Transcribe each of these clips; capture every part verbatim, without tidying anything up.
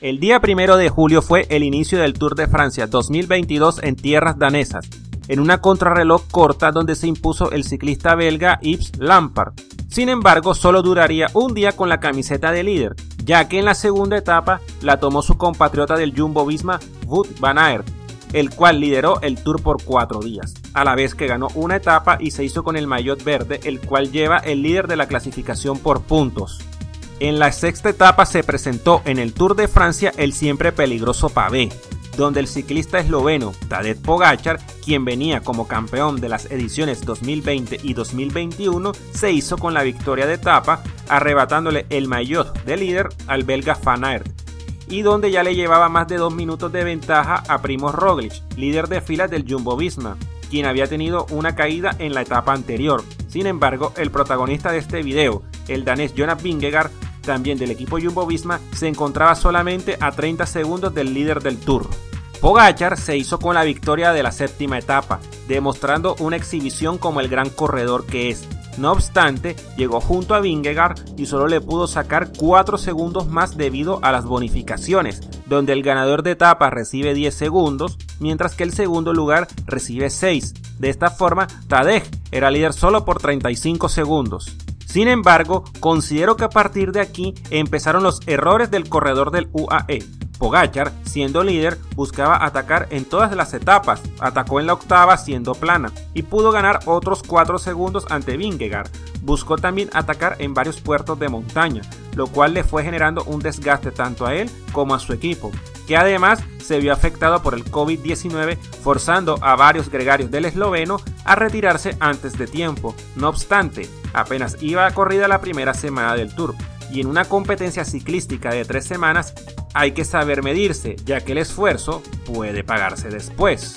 El día primero de julio fue el inicio del Tour de Francia dos mil veintidós en tierras danesas, en una contrarreloj corta donde se impuso el ciclista belga Yves Lampaert. Sin embargo, solo duraría un día con la camiseta de líder, ya que en la segunda etapa la tomó su compatriota del Jumbo-Visma, Wout van Aert, el cual lideró el Tour por cuatro días, a la vez que ganó una etapa y se hizo con el maillot verde, el cual lleva el líder de la clasificación por puntos. En la sexta etapa se presentó en el Tour de Francia el siempre peligroso pavé, donde el ciclista esloveno Tadej Pogačar, quien venía como campeón de las ediciones dos mil veinte y dos mil veintiuno, se hizo con la victoria de etapa, arrebatándole el maillot de líder al belga Van Aert, y donde ya le llevaba más de dos minutos de ventaja a Primož Roglič, líder de filas del Jumbo-Visma, quien había tenido una caída en la etapa anterior. Sin embargo, el protagonista de este video, el danés Jonas Vingegaard, también del equipo Jumbo-Visma, se encontraba solamente a treinta segundos del líder del Tour. Pogačar se hizo con la victoria de la séptima etapa, demostrando una exhibición como el gran corredor que es. No obstante, llegó junto a Vingegaard y solo le pudo sacar cuatro segundos más debido a las bonificaciones, donde el ganador de etapa recibe diez segundos, mientras que el segundo lugar recibe seis. De esta forma, Tadej era líder solo por treinta y cinco segundos. Sin embargo, considero que a partir de aquí empezaron los errores del corredor del U A E. Pogačar, siendo líder, buscaba atacar en todas las etapas, atacó en la octava siendo plana y pudo ganar otros cuatro segundos ante Vingegaard. Buscó también atacar en varios puertos de montaña, lo cual le fue generando un desgaste tanto a él como a su equipo, que además se vio afectado por el COVID diecinueve, forzando a varios gregarios del esloveno a retirarse antes de tiempo. No obstante, apenas iba a corrida la primera semana del Tour, y en una competencia ciclística de tres semanas hay que saber medirse, ya que el esfuerzo puede pagarse después.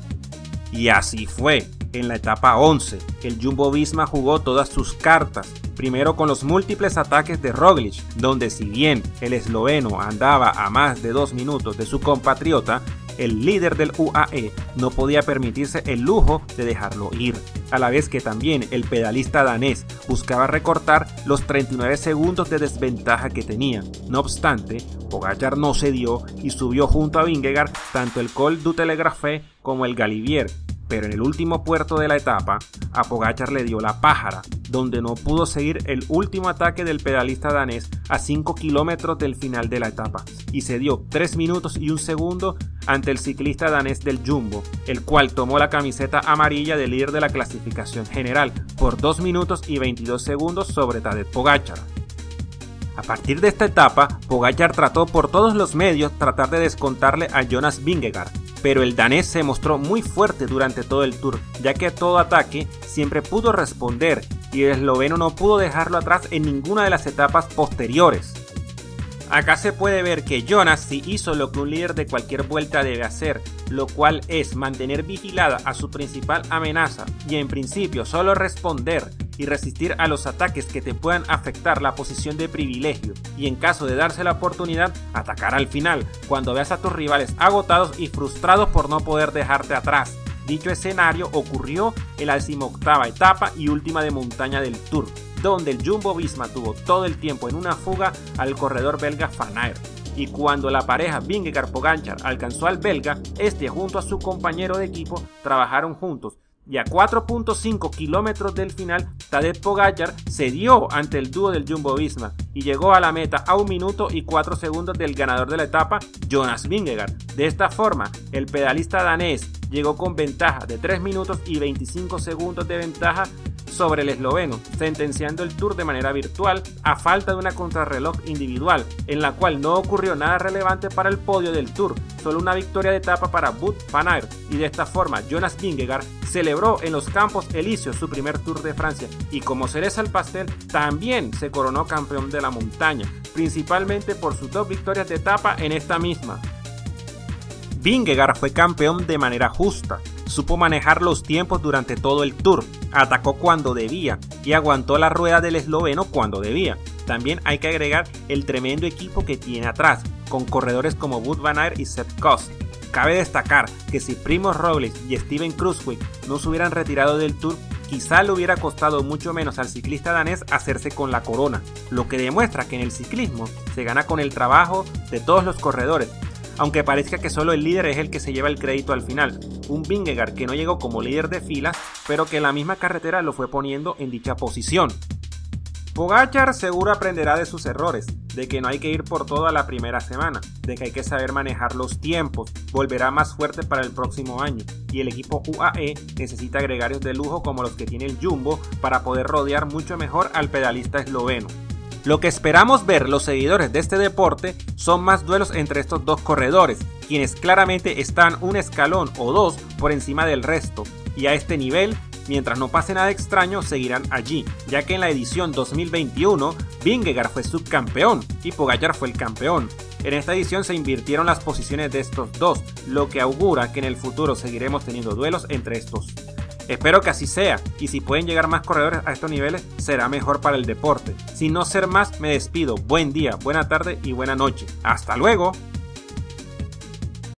Y así fue. En la etapa once, el Jumbo-Visma jugó todas sus cartas, primero con los múltiples ataques de Roglič, donde si bien el esloveno andaba a más de dos minutos de su compatriota, el líder del U A E no podía permitirse el lujo de dejarlo ir, a la vez que también el pedalista danés buscaba recortar los treinta y nueve segundos de desventaja que tenía. No obstante, Pogačar no cedió y subió junto a Vingegaard tanto el Col du Telegraphe como el Galibier, pero en el último puerto de la etapa, a Pogačar le dio la pájara, donde no pudo seguir el último ataque del pedalista danés a cinco kilómetros del final de la etapa, y se dio tres minutos y un segundo ante el ciclista danés del Jumbo, el cual tomó la camiseta amarilla de líder de la clasificación general por dos minutos y veintidós segundos sobre Tadej Pogačar. A partir de esta etapa, Pogačar trató por todos los medios tratar de descontarle a Jonas Vingegaard, pero el danés se mostró muy fuerte durante todo el Tour, ya que a todo ataque siempre pudo responder y el esloveno no pudo dejarlo atrás en ninguna de las etapas posteriores. Acá se puede ver que Jonas sí hizo lo que un líder de cualquier vuelta debe hacer, lo cual es mantener vigilada a su principal amenaza y en principio solo responder y resistir a los ataques que te puedan afectar la posición de privilegio, y en caso de darse la oportunidad, atacar al final, cuando veas a tus rivales agotados y frustrados por no poder dejarte atrás. Dicho escenario ocurrió en la decimoctava etapa y última de montaña del Tour, donde el Jumbo-Visma tuvo todo el tiempo en una fuga al corredor belga Van Aert, y cuando la pareja Vingegaard-Pogačar alcanzó al belga, este junto a su compañero de equipo trabajaron juntos, y a cuatro punto cinco kilómetros del final, Tadej Pogačar cedió ante el dúo del Jumbo-Visma y llegó a la meta a un minuto y cuatro segundos del ganador de la etapa, Jonas Vingegaard. De esta forma, el pedalista danés llegó con ventaja de tres minutos y veinticinco segundos de ventaja sobre el esloveno, sentenciando el Tour de manera virtual a falta de una contrarreloj individual, en la cual no ocurrió nada relevante para el podio del Tour, solo una victoria de etapa para Wout van Aert, y de esta forma Jonas Vingegaard celebró en los Campos Elíseos su primer Tour de Francia y como cereza al pastel también se coronó campeón de la montaña, principalmente por sus dos victorias de etapa en esta misma. Vingegaard fue campeón de manera justa, supo manejar los tiempos durante todo el Tour, atacó cuando debía y aguantó la rueda del esloveno cuando debía. También hay que agregar el tremendo equipo que tiene atrás, con corredores como Wout van Aert y Sepp Kuss. Cabe destacar que si Primož Roglič y Steven Kruijswijk no se hubieran retirado del Tour, quizá le hubiera costado mucho menos al ciclista danés hacerse con la corona, lo que demuestra que en el ciclismo se gana con el trabajo de todos los corredores, aunque parezca que solo el líder es el que se lleva el crédito al final. Un Vingegaard que no llegó como líder de fila, pero que la misma carretera lo fue poniendo en dicha posición. Pogačar seguro aprenderá de sus errores, de que no hay que ir por todo a la primera semana, de que hay que saber manejar los tiempos, volverá más fuerte para el próximo año, y el equipo U A E necesita gregarios de lujo como los que tiene el Jumbo para poder rodear mucho mejor al pedalista esloveno. Lo que esperamos ver los seguidores de este deporte son más duelos entre estos dos corredores, quienes claramente están un escalón o dos por encima del resto, y a este nivel, mientras no pase nada extraño, seguirán allí, ya que en la edición dos mil veintiuno, Vingegaard fue subcampeón y Pogačar fue el campeón. En esta edición se invirtieron las posiciones de estos dos, lo que augura que en el futuro seguiremos teniendo duelos entre estos. Espero que así sea, y si pueden llegar más corredores a estos niveles, será mejor para el deporte. Sin no ser más, me despido. Buen día, buena tarde y buena noche. ¡Hasta luego!